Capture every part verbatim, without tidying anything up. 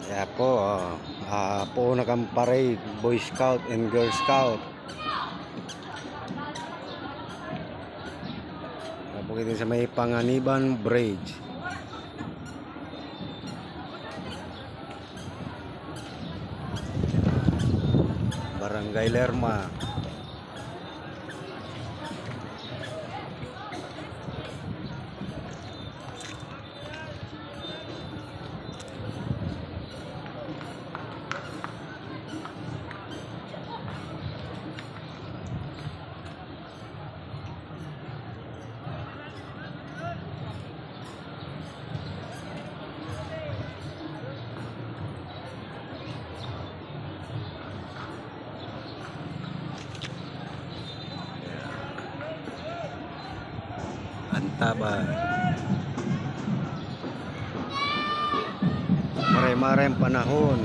Kaya po, uh, uh, po nakang parade, Boy Scout and Girl Scout. Tapos ito sa may Panganiban Bridge. Barangay Lerma. Antabay. Mare-mareng panahon.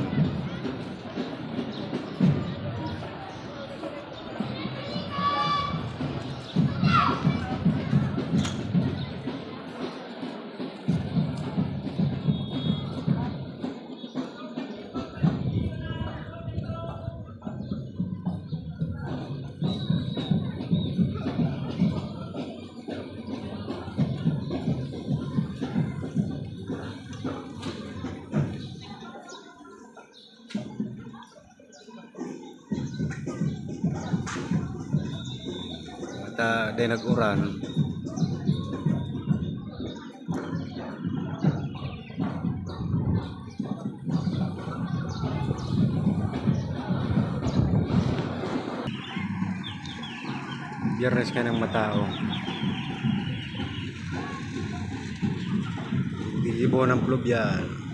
At uh, nag-uran. Biyernes ka ng matao. Dilibo ng plubyal.